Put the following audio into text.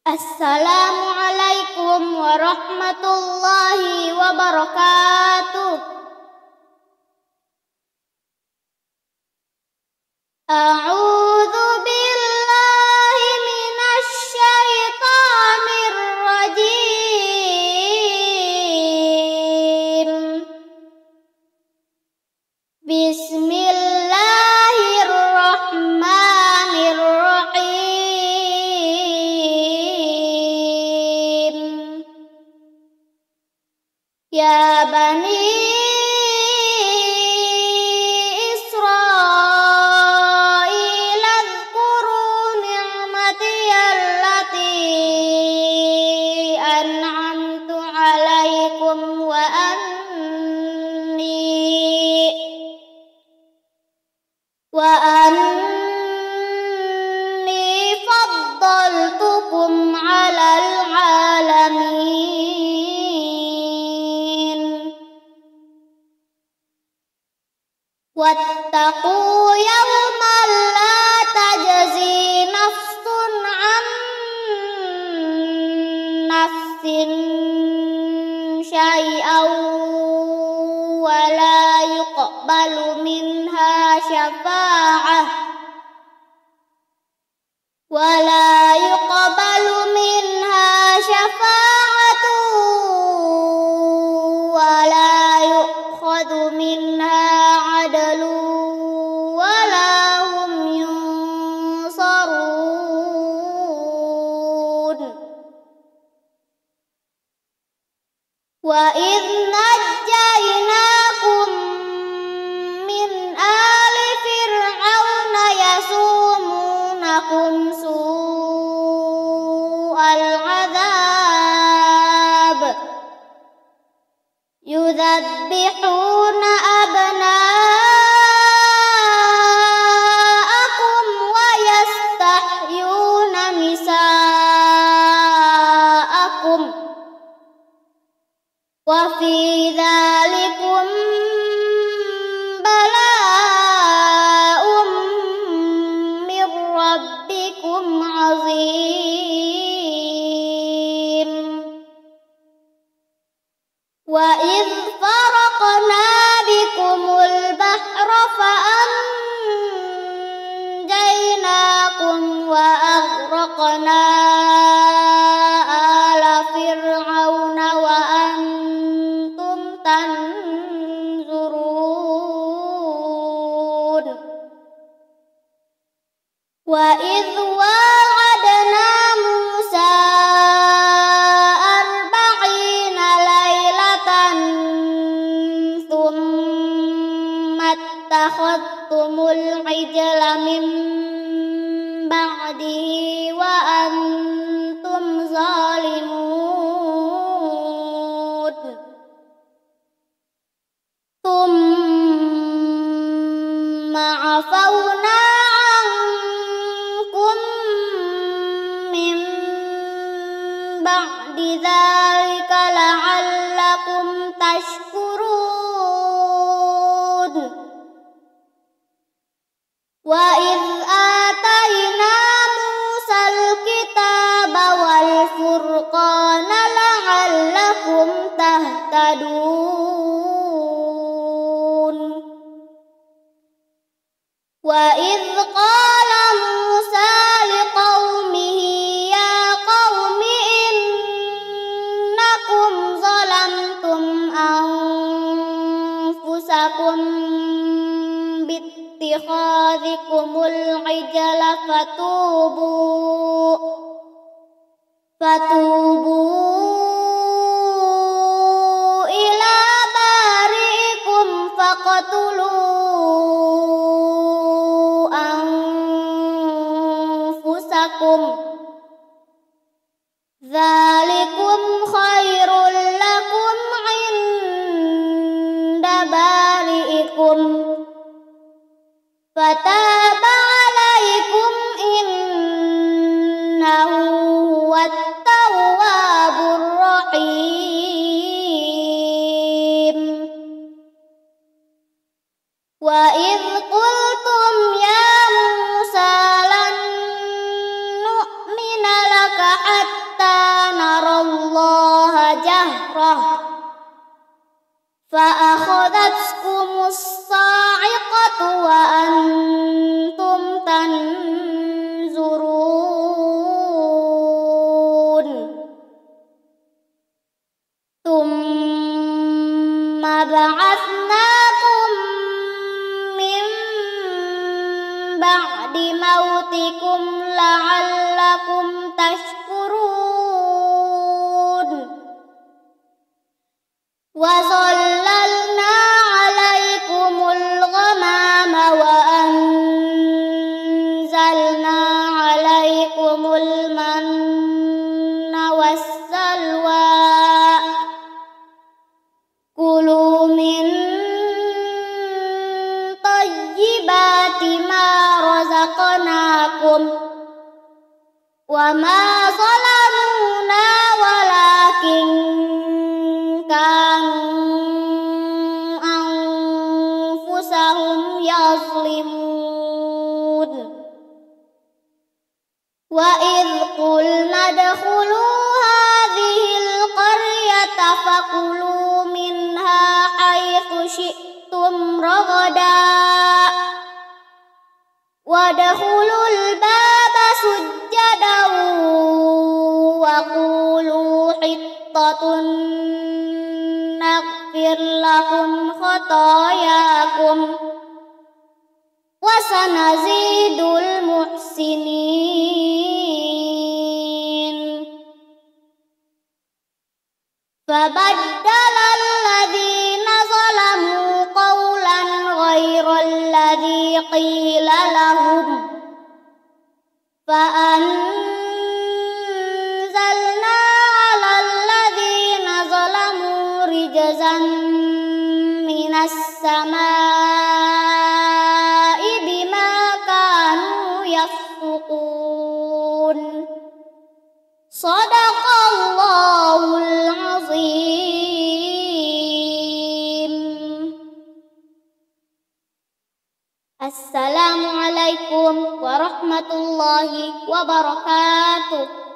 Assalamualaikum warahmatullahi wabarakatuh. A'udzu billahi minasy syaithanir rajim. Bismillahirrahmanirrahim. Ya bani Israil adhkuru ni'matiyallati an'amtu 'alaikum wa anni faddaltukum 'alal 'alamin. Wattaqu yawman la tajzi nafsun 'an nafsin syai'an wa la yuqbalu minha syafa'ah wa la yu'khadhu minha 'adlun wa la hum yunsarun. Wa idh najjaynakum min ali fir'auna yasumunakum su'al 'adzab yudzabbihuna abna'akum wa yastahyuna nisa'akum wa fi dzalikum bala'um mir rabbikum 'azim. Wa idh faraqna bikumul bahra fa anjaynakum wa aghraqna ala fir'auna wa antum tanzurun. Wa idh wa'adna Musa arba'ina laylatan thumma attakhadtumul ijla min ba'dihi wa antum zalimun. Thumma 'afawna 'ankum min ba'di dzalika la'allakum tashkurun. Wa idh atayna Musal kitaba wal furqana la'allakum tahtadun. Wa idh qala Musa liqaumihi ya qaumi innakum zalamtum anfusakum bittikhadhikumul ijla fatubu ila bari'ikum faqtulu anfusakum dzalikum khairul lakum 'inda bari'ikum fataba 'alaikum innahu huwat tawwabur rahim. Wa idh qultum ya Musa lan ba'atsnakum min ba'di mautikum la'allakum tashkurun. Wa zallalna 'alaikumul ghamama wa anzalna 'alaikumul manna wassalwa. Kulu min thayyibati ma razaqnakum wa ma zalamuna walakin kanu anfusahum yazlimun. Wa idh qulna adkhulu hadhil qaryata faqulu minha haythu syi'tum ragada wadkhulul baba sujjadan wa qulu hittatun naghfir lakum khatayakum wa sanazidul muhsinin. Fabaddala alladhina zalamu qawlan ghayra alladhi qila lahum fa'anzalna 'ala alladhina zalamu rijzan minas samaa'i bima kanu yafsukun. Shadaqallahul azim. Assalamualaikum warahmatullahi wabarakatuh.